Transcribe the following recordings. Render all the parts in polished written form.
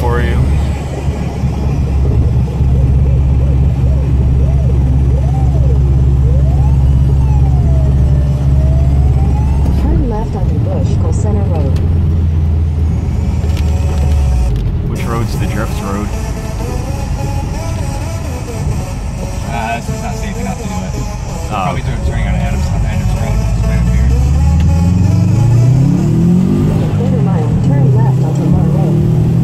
for you. Turn left onto Bushkill Center Road. Which road's the drift road? This is not safe enough to do it. Oh. Probably turning on Adams Road. It's right up here. In a quarter mile, turn left onto Moore Road.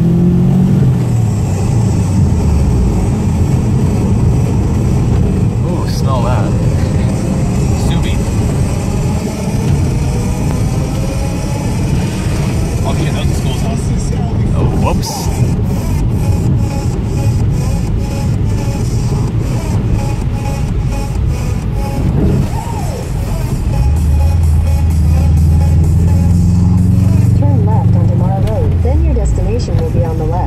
Ooh, smell that. Subi. Oh shit, those are school's houses. Oh, whoops. Turn left onto Moore Road, then your destination will be on the left.